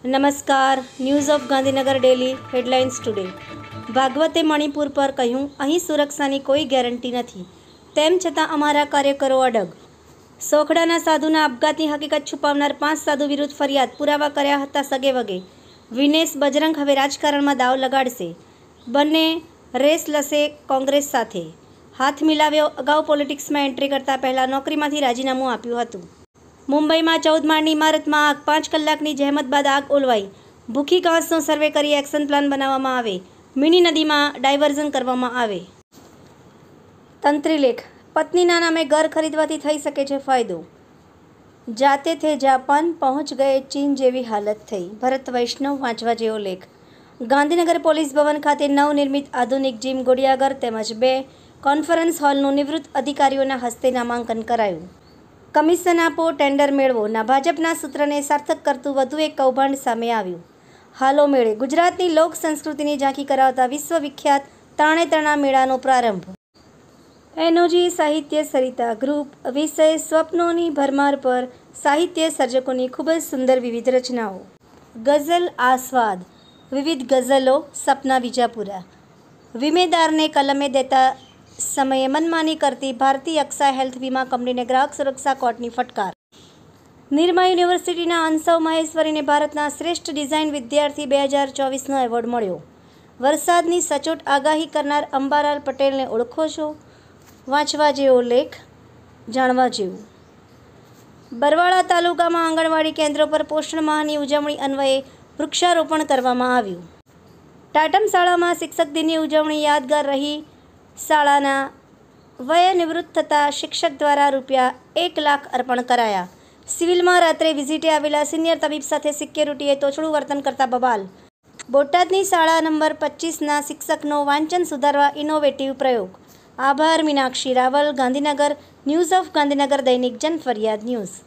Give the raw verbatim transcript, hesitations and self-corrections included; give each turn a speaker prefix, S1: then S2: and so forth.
S1: નમસ્કાર, news of Gandhinagar daily headlines today. ભાગવતે મણિપુર પર કહ્યું, અહીં સુરક્ષાની કોઈ ગેરંટી નથી, તેમ છતાં અમારા કાર્યકરો અડગ। સોખડાના સાધુના આપઘાતની હકીકત છુપાવનાર પાંચ સાધુ વિરુદ્ધ ફરિયાદ, પુરાવા કર્યા હતા સગેવગે। વિનેશ બજરંગ હવે રાજકારણમાં દાવ લગાડશે, બંને રેસ લશે કોંગ્રેસ સાથે। હાથ મિલાવ્યો, અગાઉ પોલિટિક્સમાં એન્ટ્રી કરતા પહેલા નોકરીમાંથી રાજીનામું આપ્યું હતું। મુંબઈમાં ચૌદ માળની ઇમારતમાં આગ, પાંચ કલાકની જહેમત બાદ આગ ઓલવાઈ। ભૂખી ઘાસનો સર્વે કરી એક્શન પ્લાન બનાવવામાં આવે, મિની નદીમાં ડાયવર્ઝન કરવામાં આવે। તંત્રી લેખ, પત્નીના નામે ઘર ખરીદવાથી થઈ શકે છે ફાયદો। જાતે થે જાપાન, પહોંચ ગયે ચીન જેવી હાલત થઈ। ભરત વૈષ્ણવ વાંચવા જેવો લેખ। ગાંધીનગર પોલીસ ભવન ખાતે નવનિર્મિત આધુનિક જીમ, ઘોડિયાઘર તેમજ બે કોન્ફરન્સ હોલનું નિવૃત્ત અધિકારીઓના હસ્તે નામાંકન કરાયું। કમિશન આપો, ટેન્ડર મેળવો ના ભાજપના સૂત્રને સાર્થક કરતું વધુ એક કૌભાંડ સામે આવ્યું। હાલો મેળે, ગુજરાતની લોક સંસ્કૃતિની ઝાંખી કરાવતા વિશ્વવિખ્યાત તરણેતરના મેળાનો પ્રારંભ। એનઓજી સાહિત્ય સરિતા ગ્રુપ વિષય સ્વપ્નોની ભરમાર પર સાહિત્ય સર્જકોની ખૂબ જ સુંદર વિવિધ રચનાઓ। ગઝલ આસ્વાદ, વિવિધ ગઝલો સપના વિજાપુરા। વીમેદારને કલમે દેતા સમયે મનમાની કરતી ભારતીય અક્ષા હેલ્થ વીમા કંપનીને ગ્રાહક સુરક્ષા કોર્ટની ફટકાર। નિરમા યુનિવર્સિટીના અંશવ મહેશ્વરીને ભારતના શ્રેષ્ઠ ડિઝાઇન વિદ્યાર્થી બે હજાર ચોવીસનો એવોર્ડ મળ્યો। વરસાદની સચોટ આગાહી કરનાર અંબાલાલ પટેલને ઓળખો છો? વાંચવા જેવો લેખ, જાણવા જેવું। બરવાળા તાલુકામાં આંગણવાડી કેન્દ્રો પર પોષણ માહની ઉજવણી અન્વયે વૃક્ષારોપણ કરવામાં આવ્યું। ટાટમ શાળામાં શિક્ષક દિનની ઉજવણી યાદગાર રહી। શાળાના વયે નિવૃત્ત થતા શિક્ષક દ્વારા રૂપિયા એક લાખ અર્પણ કરાયા। સિવિલમાં રાત્રે વિઝિટે આવેલા સિનિયર તબીબ સાથે સિક્યોરિટીએ તોછડું વર્તન કરતા બબાલ। બોટાદની શાળા નંબર પચીસના શિક્ષકનો વાંચન સુધારવા ઇનોવેટિવ પ્રયોગ। આભાર મીનાક્ષી રાવલ, ગાંધીનગર, ન્યૂઝ ઓફ ગાંધીનગર, દૈનિક જન ફરિયાદ ન્યૂઝ।